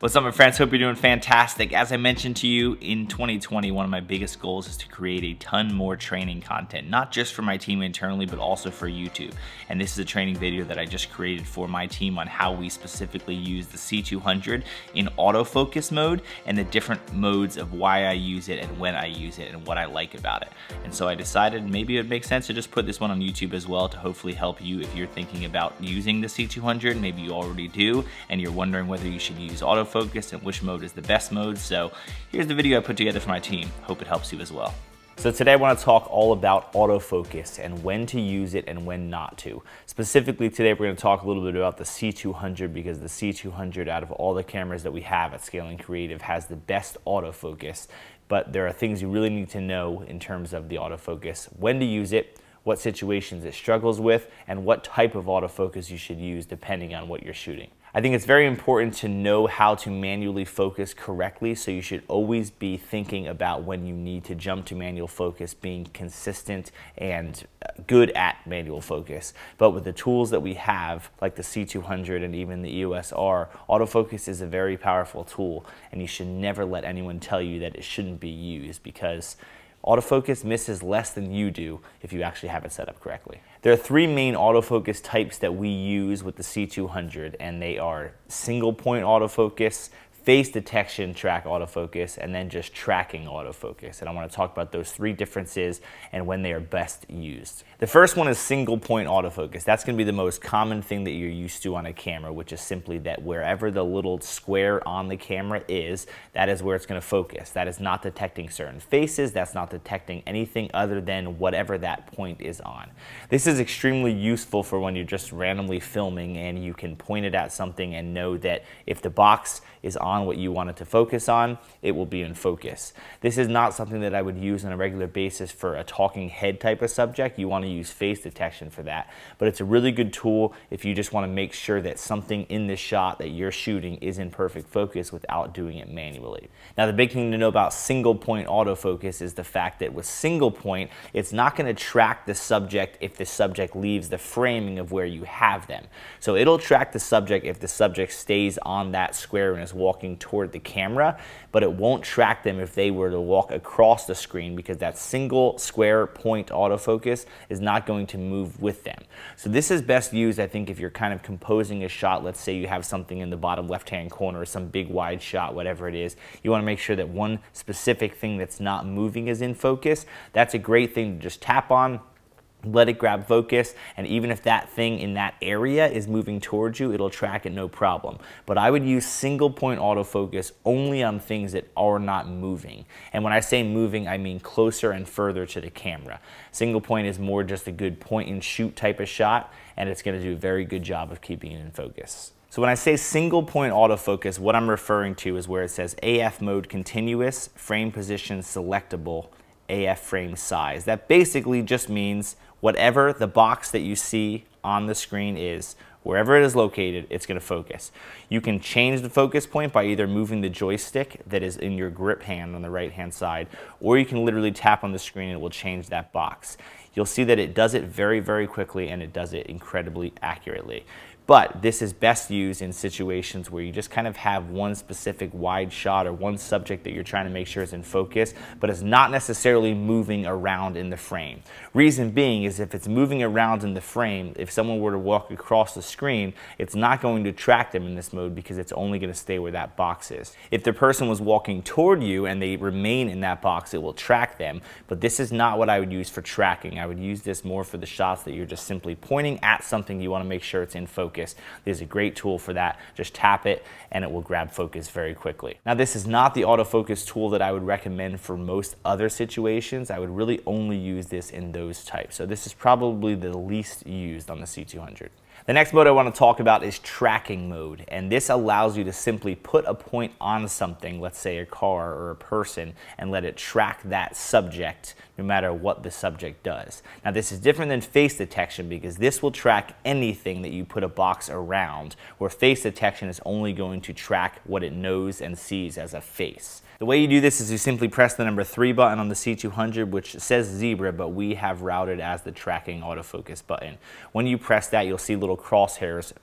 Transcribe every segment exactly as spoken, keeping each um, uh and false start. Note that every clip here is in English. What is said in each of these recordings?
What's up, my friends? Hope you're doing fantastic. As I mentioned to you, in twenty twenty, one of my biggest goals is to create a ton more training content, not just for my team internally, but also for YouTube. And this is a training video that I just created for my team on how we specifically use the C two hundred in autofocus mode and the different modes of why I use it and when I use it and what I like about it. And so I decided maybe it would make sense to just put this one on YouTube as well to hopefully help you if you're thinking about using the C two hundred. Maybe you already do, and you're wondering whether you should use autofocus Focus and which mode is the best mode. So here's the video I put together for my team. Hope it helps you as well. So today I want to talk all about autofocus and when to use it and when not to. Specifically today we're going to talk a little bit about the C two hundred because the C two hundred out of all the cameras that we have at Scaling Creative has the best autofocus. But there are things you really need to know in terms of the autofocus, when to use it, what situations it struggles with, and what type of autofocus you should use depending on what you're shooting. I think it's very important to know how to manually focus correctly, so you should always be thinking about when you need to jump to manual focus, being consistent and good at manual focus. But with the tools that we have, like the C two hundred and even the E O S R, autofocus is a very powerful tool, and you should never let anyone tell you that it shouldn't be used, because autofocus misses less than you do if you actually have it set up correctly. There are three main autofocus types that we use with the C two hundred, and they are single point autofocus, face detection track autofocus, and then just tracking autofocus. And I want to talk about those three differences and when they are best used. The first one is single point autofocus. That's going to be the most common thing that you're used to on a camera, which is simply that wherever the little square on the camera is, that is where it's going to focus. That is not detecting certain faces. That's not detecting anything other than whatever that point is on. This is extremely useful for when you're just randomly filming and you can point it at something and know that if the box is on what you want it to focus on, it will be in focus. This is not something that I would use on a regular basis for a talking head type of subject. You want to use face detection for that, but it's a really good tool if you just want to make sure that something in the shot that you're shooting is in perfect focus without doing it manually. Now, the big thing to know about single point autofocus is the fact that with single point, it's not going to track the subject if the subject leaves the framing of where you have them. So it'll track the subject if the subject stays on that square and is walking toward the camera, but it won't track them if they were to walk across the screen, because that single square point autofocus is not going to move with them. So this is best used, I think, if you're kind of composing a shot. Let's say you have something in the bottom left-hand corner or some big wide shot, whatever it is. You want to make sure that one specific thing that's not moving is in focus. That's a great thing to just tap on, let it grab focus, and even if that thing in that area is moving towards you, it'll track it no problem. But I would use single point autofocus only on things that are not moving. And when I say moving, I mean closer and further to the camera. Single point is more just a good point and shoot type of shot, and it's going to do a very good job of keeping it in focus. So when I say single point autofocus, what I'm referring to is where it says A F mode continuous, frame position selectable, A F frame size. That basically just means whatever the box that you see on the screen is, wherever it is located, it's going to focus. You can change the focus point by either moving the joystick that is in your grip hand on the right hand side, or you can literally tap on the screen and it will change that box. You'll see that it does it very, very quickly, and it does it incredibly accurately. But this is best used in situations where you just kind of have one specific wide shot or one subject that you're trying to make sure is in focus, but it's not necessarily moving around in the frame. Reason being is if it's moving around in the frame, if someone were to walk across the screen, it's not going to track them in this mode because it's only going to stay where that box is. If the person was walking toward you and they remain in that box, it will track them, but this is not what I would use for tracking. I would use this more for the shots that you're just simply pointing at something you want to make sure it's in focus. There's a great tool for that. Just tap it and it will grab focus very quickly. Now, this is not the autofocus tool that I would recommend for most other situations. I would really only use this in those types. So this is probably the least used on the C two hundred. The next mode I want to talk about is tracking mode, and this allows you to simply put a point on something, let's say a car or a person, and let it track that subject no matter what the subject does. Now, this is different than face detection because this will track anything that you put a box around, where face detection is only going to track what it knows and sees as a face. The way you do this is you simply press the number three button on the C two hundred, which says zebra, but we have routed as the tracking autofocus button. When you press that, you'll see little crosshairs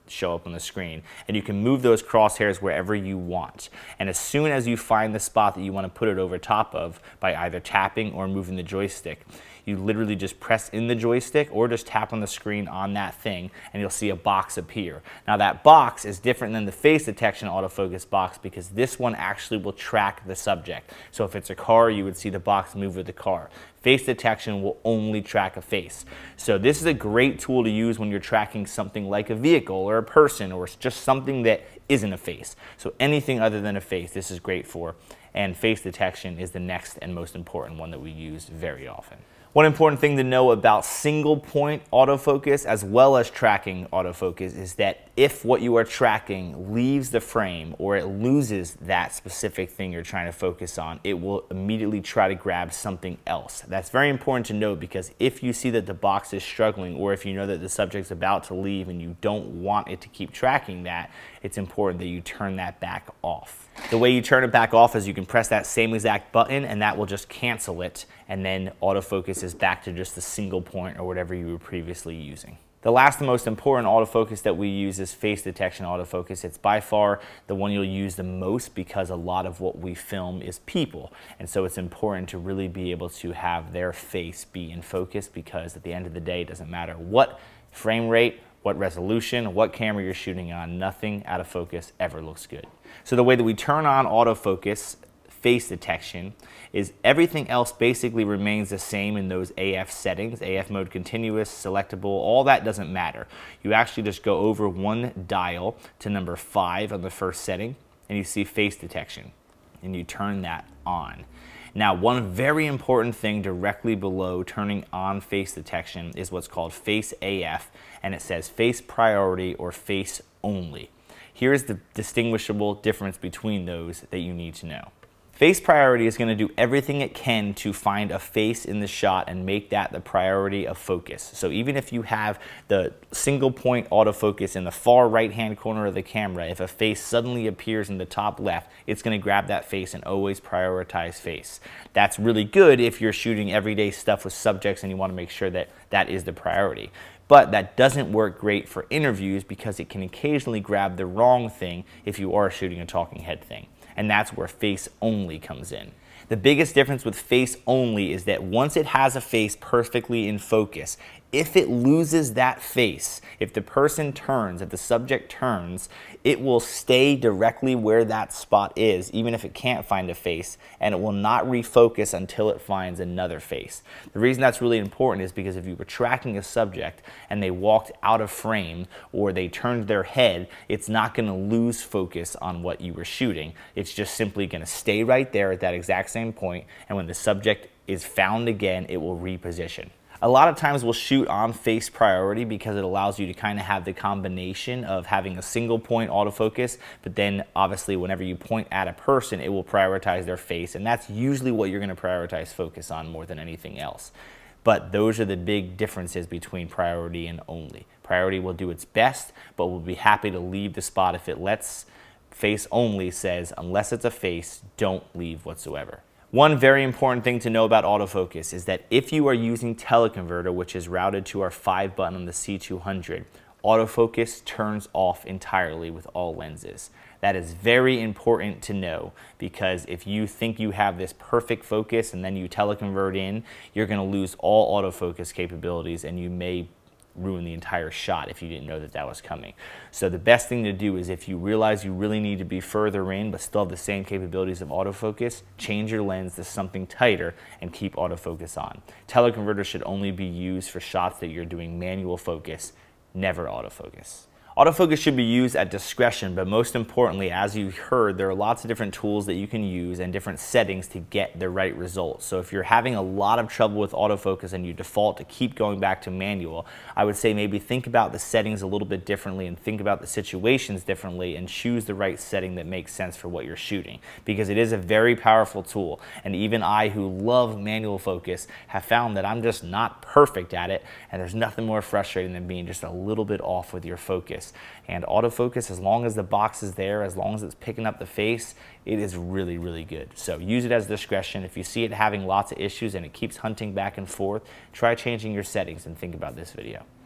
show up on the screen. And you can move those crosshairs wherever you want. And as soon as you find the spot that you want to put it over top of by either tapping or moving the joystick, you literally just press in the joystick or just tap on the screen on that thing and you'll see a box appear. Now that box is different than the face detection autofocus box because this one actually will track the subject. So if it's a car, you would see the box move with the car. Face detection will only track a face. So this is a great tool to use when you're tracking something like a vehicle or a person or just something that isn't a face. So anything other than a face, this is great for. And face detection is the next and most important one that we use very often. One important thing to know about single point autofocus as well as tracking autofocus is that if what you are tracking leaves the frame or it loses that specific thing you're trying to focus on, it will immediately try to grab something else. That's very important to note because if you see that the box is struggling or if you know that the subject's about to leave and you don't want it to keep tracking that, it's important that you turn that back off. The way you turn it back off is you can press that same exact button and that will just cancel it, and then autofocus is back to just the single point or whatever you were previously using. The last and most important autofocus that we use is face detection autofocus. It's by far the one you'll use the most because a lot of what we film is people. And so it's important to really be able to have their face be in focus because at the end of the day, it doesn't matter what frame rate, what resolution, what camera you're shooting on, nothing out of focus ever looks good. So the way that we turn on autofocus face detection is everything else basically remains the same in those A F settings, A F mode continuous, selectable, all that doesn't matter. You actually just go over one dial to number five on the first setting and you see face detection and you turn that on. Now, one very important thing directly below turning on face detection is what's called face A F, and it says face priority or face only. Here's the distinguishable difference between those that you need to know. Face priority is going to do everything it can to find a face in the shot and make that the priority of focus. So even if you have the single point autofocus in the far right hand corner of the camera, if a face suddenly appears in the top left, it's going to grab that face and always prioritize face. That's really good if you're shooting everyday stuff with subjects and you want to make sure that that is the priority. But that doesn't work great for interviews because it can occasionally grab the wrong thing if you are shooting a talking head thing. And that's where face only comes in. The biggest difference with face only is that once it has a face perfectly in focus, if it loses that face, if the person turns, if the subject turns, it will stay directly where that spot is, even if it can't find a face, and it will not refocus until it finds another face. The reason that's really important is because if you were tracking a subject and they walked out of frame or they turned their head, it's not going to lose focus on what you were shooting. It's just simply going to stay right there at that exact same point, and when the subject is found again, it will reposition. A lot of times we'll shoot on face priority because it allows you to kind of have the combination of having a single point autofocus, but then obviously whenever you point at a person, it will prioritize their face, and that's usually what you're going to prioritize focus on more than anything else. But those are the big differences between priority and only. Priority will do its best, but will be happy to leave the spot if it lets. Face only says, unless it's a face, don't leave whatsoever. One very important thing to know about autofocus is that if you are using teleconverter, which is routed to our five button on the C two hundred, autofocus turns off entirely with all lenses. That is very important to know because if you think you have this perfect focus and then you teleconvert in, you're going to lose all autofocus capabilities and you may ruin the entire shot if you didn't know that that was coming. So the best thing to do is if you realize you really need to be further in but still have the same capabilities of autofocus, change your lens to something tighter and keep autofocus on. Teleconverter should only be used for shots that you're doing manual focus, never autofocus. Autofocus should be used at discretion, but most importantly, as you heard, there are lots of different tools that you can use and different settings to get the right results. So if you're having a lot of trouble with autofocus and you default to keep going back to manual, I would say maybe think about the settings a little bit differently and think about the situations differently and choose the right setting that makes sense for what you're shooting, because it is a very powerful tool. And even I, who love manual focus, have found that I'm just not perfect at it, and there's nothing more frustrating than being just a little bit off with your focus. And autofocus, as long as the box is there, as long as it's picking up the face, it is really, really good. So use it as discretion. If you see it having lots of issues and it keeps hunting back and forth, try changing your settings and think about this video.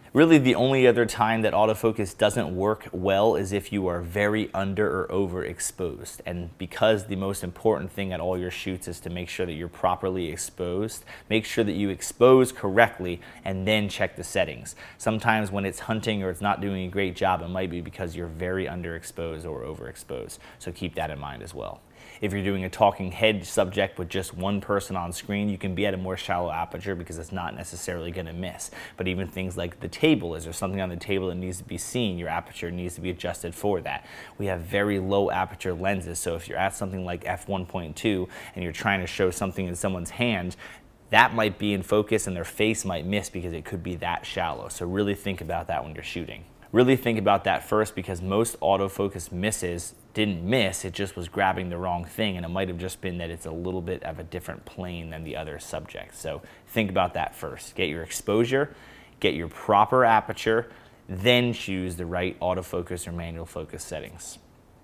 Really, the only other time that autofocus doesn't work well is if you are very under or overexposed. And because the most important thing at all your shoots is to make sure that you're properly exposed, make sure that you expose correctly and then check the settings. Sometimes when it's hunting or it's not doing a great job, it might be because you're very underexposed or overexposed. So keep that in mind as well. If you're doing a talking head subject with just one person on screen, you can be at a more shallow aperture because it's not necessarily going to miss. But even things like the table, is there something on the table that needs to be seen? Your aperture needs to be adjusted for that. We have very low aperture lenses, so if you're at something like f one point two and you're trying to show something in someone's hand, that might be in focus and their face might miss because it could be that shallow. So really think about that when you're shooting. Really think about that first, because most autofocus misses didn't miss, it just was grabbing the wrong thing, and it might have just been that it's a little bit of a different plane than the other subject. So think about that first. Get your exposure, get your proper aperture, then choose the right autofocus or manual focus settings.